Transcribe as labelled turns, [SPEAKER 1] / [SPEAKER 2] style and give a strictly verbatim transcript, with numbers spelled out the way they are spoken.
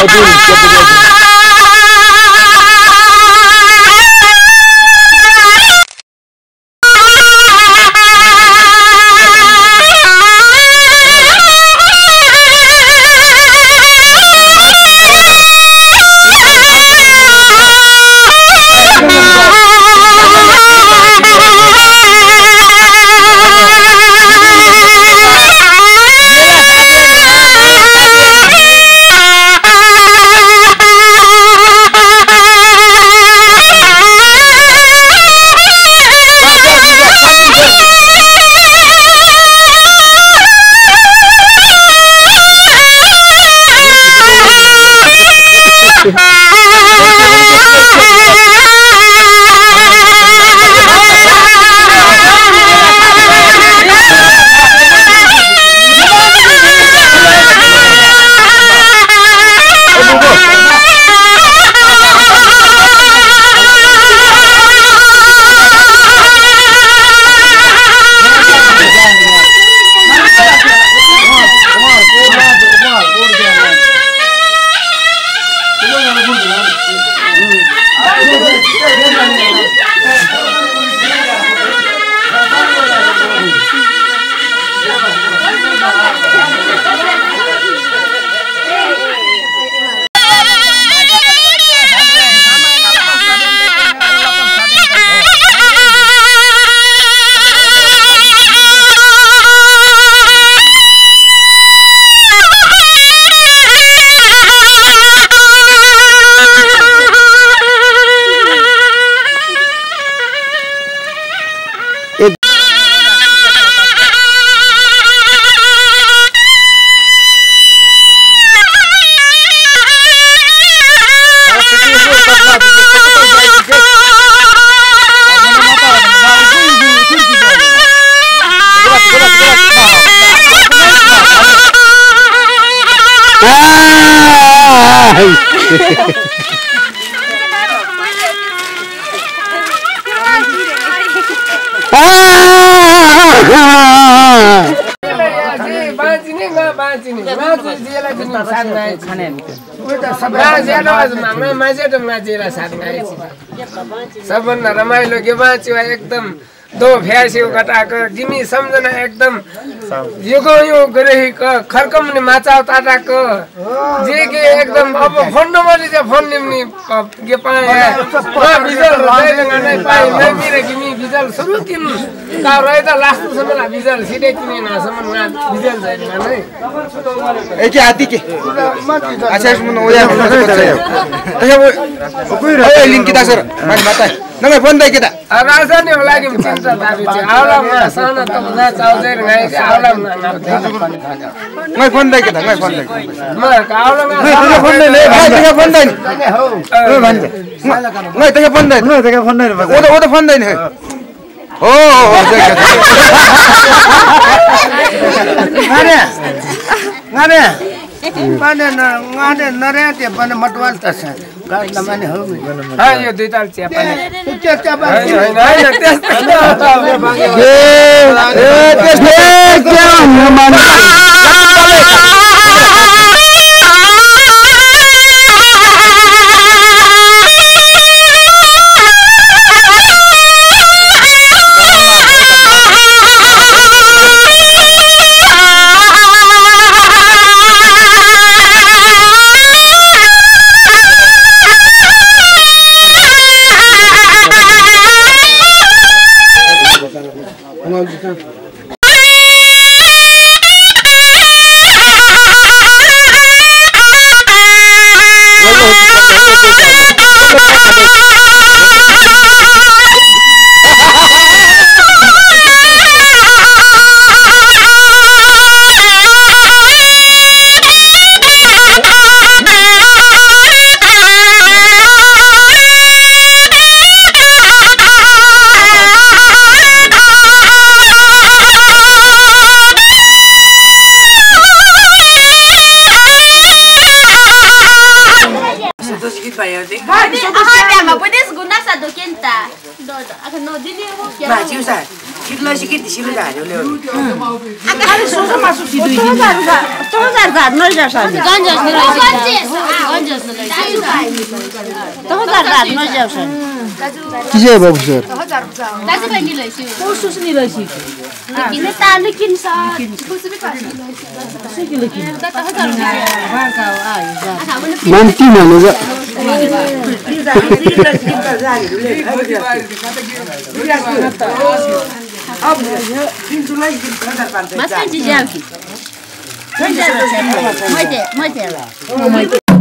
[SPEAKER 1] सबभन्दा रमाइलो के बाँच्यो एकदम दो भ्यास्यो घटाको जिमी सम्झना एकदम युगो यो गरेको खर्कमने माचाउ ताटाको जे के एकदम अब फोन नम्बर चाहिँ फोन निम्नि के पाए बिजल रैसँग नै पाइ नै मिरे किमी बिजल सुरु किन का रहे त लास्ट सम्म बिजल सिधै किने नसम्म बिजल छैन नै
[SPEAKER 2] ए के आदि के अच्छा मुन ओया कोही रहे लिंक किता सर माथि माता नमै फोन दai किता
[SPEAKER 1] राजनी होला कि चिन्ता दाबी चाहिँ आउलामा साना त ना चाउजै रहे कि आउलामा
[SPEAKER 2] मै फोन दai किता मै फोन दai
[SPEAKER 1] म आउलामा
[SPEAKER 2] मै फोन दai भाइ तेका फोन दai
[SPEAKER 1] हो
[SPEAKER 2] ओ भन्छ मै तेका फोन दai मै तेका फोन दai ओ त ओ त फोन दai नि हो हो
[SPEAKER 1] ngaरे ngaरे पाने न ngaरे नरे ते बन मटवाल त छ गाड नमाने हो हा यो दुई ताल चिया पानी चिया चिया पानी हैन हैन त्यस्तो ए ए त्यस्तो के नमाने
[SPEAKER 3] Ganja हजार रात न जाउसन
[SPEAKER 2] किसे बाबु सर
[SPEAKER 3] दाजु बहिनी लैसी कोसुस नि लैसी किन ताले किन्छ कोसु पनि पाछ किलो किन त हजार बाका आयो
[SPEAKER 2] मन की माने जा
[SPEAKER 4] अब तीन जुलाई हजार पाँच सौ
[SPEAKER 3] माछा चाहिँ जाऊ कि मैले मैले